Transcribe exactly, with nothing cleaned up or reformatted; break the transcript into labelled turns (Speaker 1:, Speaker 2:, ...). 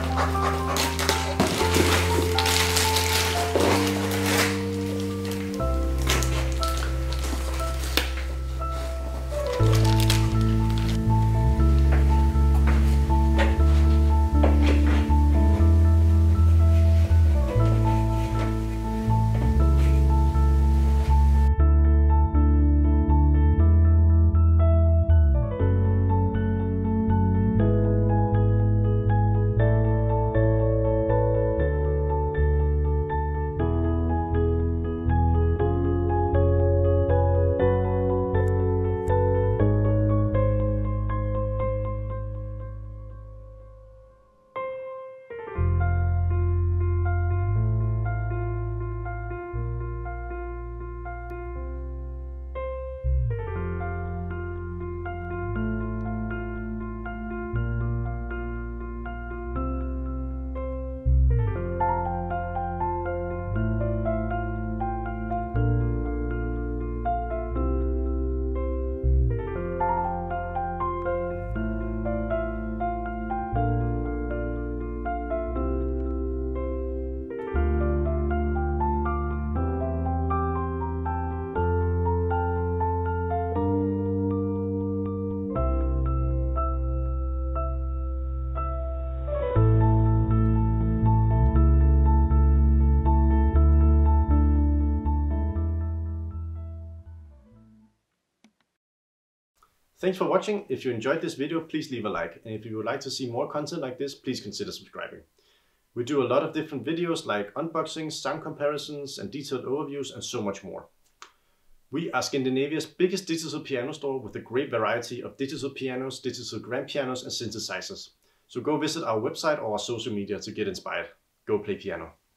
Speaker 1: Thanks for watching. If you enjoyed this video, please leave a like. And if you would like to see more content like this, please consider subscribing. We do a lot of different videos like unboxings, sound comparisons, and detailed overviews, and so much more. We are Scandinavia's biggest digital piano store with a great variety of digital pianos, digital grand pianos, and synthesizers. So go visit our website or our social media to get inspired. Go play piano.